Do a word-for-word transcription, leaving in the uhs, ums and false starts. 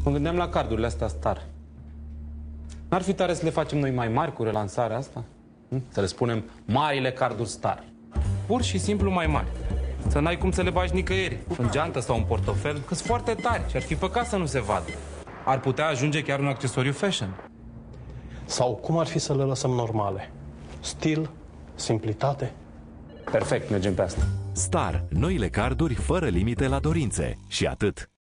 Mă gândeam la cardurile astea Star. N-ar fi tare să le facem noi mai mari cu relansarea asta? Hm? Să le spunem marile carduri Star. Pur și simplu mai mari. Să n-ai cum să le bagi nicăieri, în geantă sau în portofel, că-s foarte tari și ar fi păcat să nu se vadă. Ar putea ajunge chiar un accesoriu fashion. Sau cum ar fi să le lăsăm normale? Stil, simplitate. Perfect, mergem pe asta. Star, noile carduri fără limite la dorințe. Și atât.